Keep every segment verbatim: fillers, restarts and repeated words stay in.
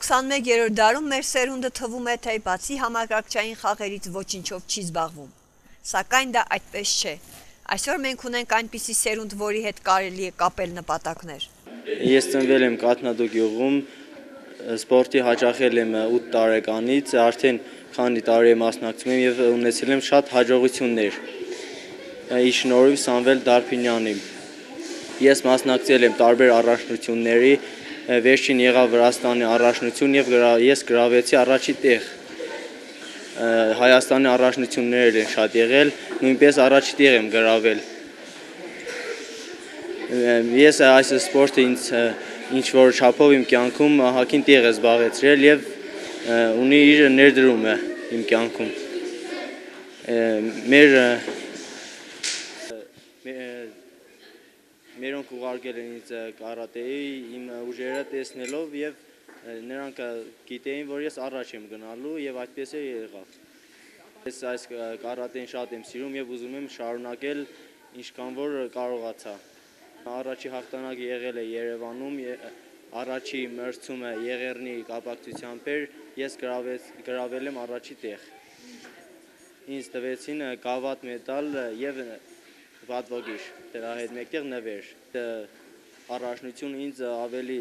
քսաներորդ դարում մեր սերունդը թվում է, թե բացի համակարգչային խաղերից ոչինչով չի զբաղվում։ Սակայն դա այդպես չէ։ Այսօր մենք ունենք այնպիսի սերունդ, որի հետ կարելի է կապել նպատակներ։ Ես ծնվել եմ Կաթնադու գյուղում, սպորտի հաճախել եմ ութ տարեկանից, արդեն քանի տարի եմ մասնակցում եմ եւ ունեցել եմ շատ հաջողություններ։ Ի շնորհիվ Սամվել Դարփինյանի։ Ես մասնակցել եմ տարբեր առաջնությունների, վերջին եղավ Վրաստանի առաջնություն եւ ես գրավեցի առաջի տեղ։ Հայաստանի առաջնություններ են շատ եղել, նույնպես առաջի տեղ եմ գրավել։ Ես այս սպորտը ինձ ինչ որ չափով իմ կյանքում հակին տեղ է զբաղեցրել եւ ունի իր ներդրումը իմ կյանքում։ Մեր Մերոնք ուղարկել են ինձ կարատեի իմ ուժերը տեսնելով եւ նրանք գիտեին, որ ես առաջ եմ գնալու եւ այդպես է եղավ։ Ես այս կարատեն շատ եմ սիրում եւ ուզում եմ շարունակել ինչքան որ կարողացա։ Առաջի հաղթանակը եղել է Երևանում, առաջի մրցումը Եղեռնի կապակցությամբ էր, ես գրավել եմ առաջի տեղ։ Ինձ տվեցին գավաթ մեդալ եւ վատվագիր, դրա հետ մեկտեղ նվեր։ Առաջնությունը ինձ ավելի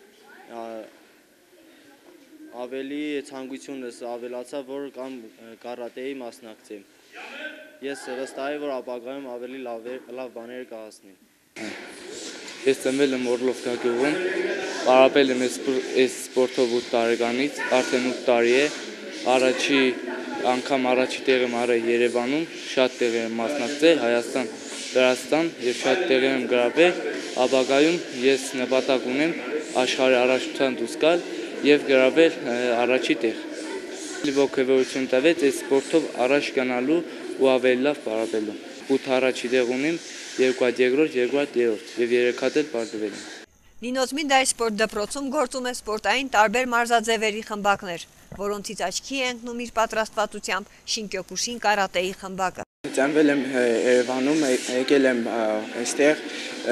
ավելի ցանկությունս ավելացավ, որ կամ կարատեի մասնակցեմ։ Ես վստահ եմ, որ ապագայում ավելի լավ լավ բաներ կհասնեմ։ Ես ծնվել եմ Օրլովկա գյուղում, պարապել եմ այս սպորտով ութ տարեկանից, արդեն ութ տարի է, առաջի անգամ առաջի տեղ եմ արել Երևանում, շատ տեղ եմ մասնակցել, Հայաստան, Վրաստան եւ շատ տեղ եմ գրավել, ապագայում ես նպատակ ունեմ աշխարհի առաջնության դուրս գալ եւ գրավել առաջի տեղ։ Ոգևորություն տվեց այս սպորտով առաջ գնալու ու ավելի լավ պարապելու։ ութ առաջի տեղ ունեմ, երկու հատ երկրորդ, երկու հատ երրորդ եւ երեք հատ էլ պարտվել եմ։ Նինոզմինդայի սպորտ դպրոցում գործում է սպորտային տարբեր մարզաձևերի խմբակներ, որոնցից աչքի է ընկնում իր պատրաստվածությամբ Շինկյոկուշին կարատեի խմբակը։ Ծնվել եմ Երևանում, եկել եմ այստեղ,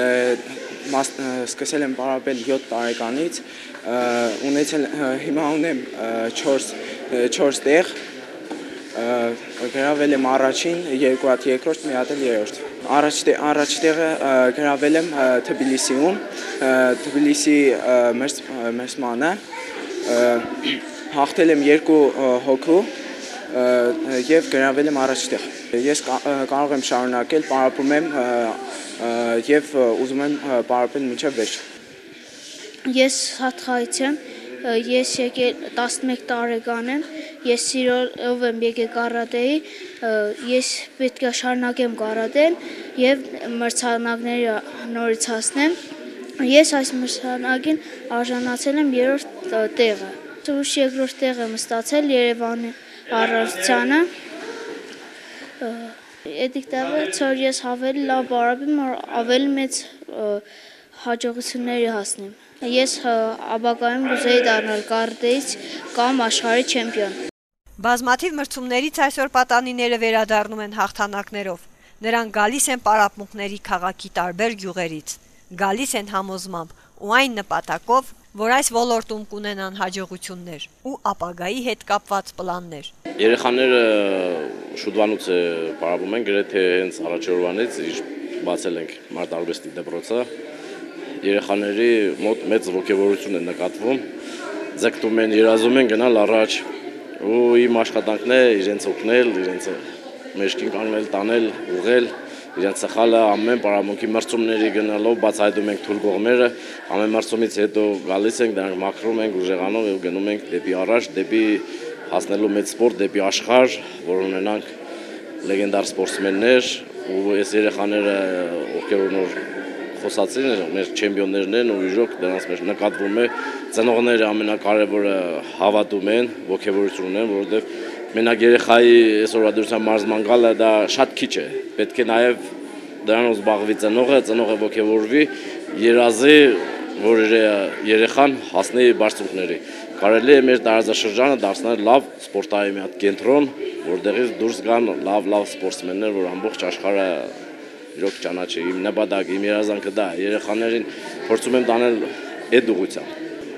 սկսել եմ պարապել յոթ տարեկանից, ունեցել հիմա ունեմ չորս տեղ, գրավել եմ առաջին, երկու հատ երկրորդ, մի հատ էլ երրորդ։ Առաջ տեղը գրավել եմ Թբիլիսիում, Թբիլիսի մրցմանը, հաղթել եմ երկու հոգու եւ գրավել եմ առաջ տեղ։ Ես կարող եմ շարունակել, պարապում եմ եւ ուզում եմ պարապել մինչեւ վերջ։ Ես Հատխայից եմ, ես եկել տասնմեկ տարեկան եմ, ես սիրով եմ եկել կարատեի, ես պետք է շարունակեմ կարատեն եւ մրցանակները նորից հասնեմ։ Ես այս մրցանակին արժանացել եմ երրորդ տեղը։ Ուրիշ երկրորդ տեղ եմ ստացել Երևանի առողջությանը։ Էդիկ տեղը ծոր ես ավելի լավ պարապեմ, ավելի մեծ հաջողությունների հասնեմ։ Ես ապագայում կուզեի դառնալ կարատեից կամ աշխարհի չեմպիոն։ Բազմաթիվ մրցումներից այսօր պատանիները վերադառնում են հաղթանակներով։ Նրանք գալիս են պարապմունքների քաղաքի տարբեր գյուղերից, գալիս են համոզմամբ ու այն նպատակով, որ այս ոլորտում կունենան հաջողություններ ու ապագայի հետ կապված պլաններ։ Երեխաները շուտվանուց պարապում են, գրեթե հենց առաջորդանից բացել ենք մարտարվեստի դպրոցը։ Երեխաների մոտ մեծ ոգևորություն է նկատվում, ձգտում են, երազում են գնալ առաջ ու իմ աշխատանքն է իրենց օգնել, իրենց մեջքին կանգնել, տանել, ուղղել, իրենց սխալը ամեն պարապմունքի մրցումների գնալով բացահայտում ենք թույլ կողմերը, ամեն մրցումից հետո գալիս ենք, դրանք մաքրում ենք, ուժեղանով եւ գնում ենք դեպի առաջ, դեպի հասնելու մեծ սպորտ, դեպի աշխարհ, որ ունենանք լեգենդար սպորտսմեններ ու այս երեխաները ովքեր նոր խոսացին, մեր չեմպիոններն են ու իժոք դրանց մեջ նկատվում է ծնողները ամենակարևորը հավատում են, ոգևորություն ունեն, որովհետև մենակ երեխայի այսօրվա դրության մարզման գալը դա շատ քիչ է, պետք է նաև դրանով զբաղվի ծնողը, ծնողը ոգևորվի, երազի, որ երեխան հասնի բարձունքների։ Կարելի է մեր տարածաշրջանը դարձնել լավ սպորտային մի հատ կենտրոն, որտեղից դուրս գան լավ-լավ սպորտսմեններ, որ ամբողջ աշխարհը իրոք ճանաչի։ Իմ նպատակը, իմ երազանքը դա է, երեխաներին փորձում եմ տանել այդ ուղղությամբ։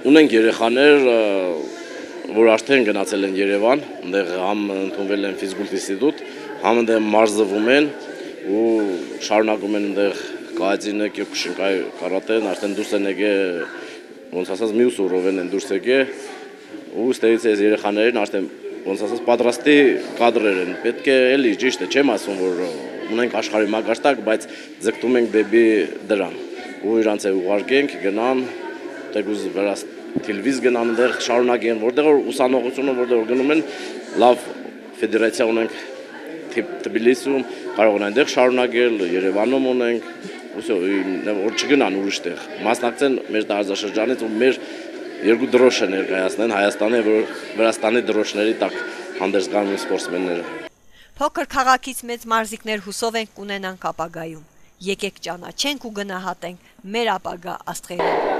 Ունենք երեխաներ, որ արդեն գնացել են Երևան, այնտեղ համ ընդունվել են ֆիզկուլտ ինստիտուտ, համ այնտեղ մարզվում են ու շարունակում են այնտեղ կայացինը, կյուկշնկայ կարատեն, արդեն դուրս են եկել, ոնց ասած մյուս ուռով են դուրս եկել ու ստերից այս երեխաներին արդեն ոնց ասած պատրաստի կադրեր են։ Պետք է էլի ճիշտ է, չեմ ասում, որ ունենք աշխարհի մակարդակ, բայց ձգտում ենք դեպի դրան։ Ու իրանց է ուղարկենք, գնան, թեկուզ վրա թիլվիզ գնան, այնտեղ շարունակեն, որտեղ որ ուսանողությունը, որտեղ որ գնում են, լավ ֆեդերացիա ունենք Թբիլիսիում, կարող են այնտեղ շարունակել, Երևանում ունենք, ուսո որ չգնան ուրիշ տեղ։ Մասնակցեն մեր տարածաշրջանից ու մեր երկու դրոշը ներկայացնեն Հայաստանի եւ Վրաստանի դրոշների տակ հանդերձ գալու սպորտսմենները։ Փոքր քաղաքից մեծ մարզիկներ հուսով են կունենանք ապագայում։ Եկեք ճանաչենք ու գնահատենք մեր ապագա աստղերին։